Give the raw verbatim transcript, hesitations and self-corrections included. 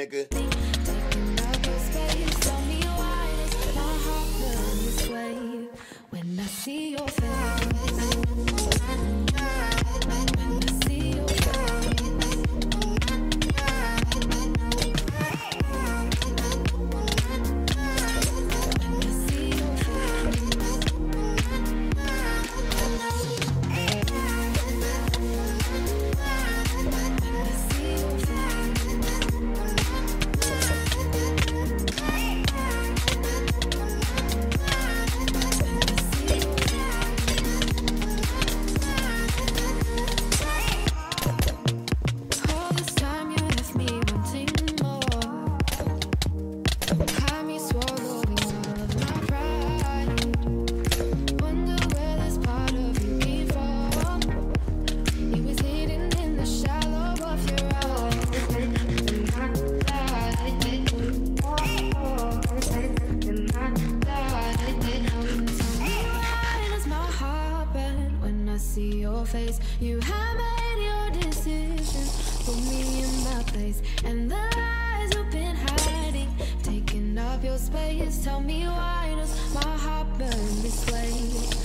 nigga. Taking up your space, tell me why does my heart burn this way when I see your face? See your face, you have made your decision. Put me in my place, and the lies you've been hiding, taking up your space. Tell me why does my heart burn this way?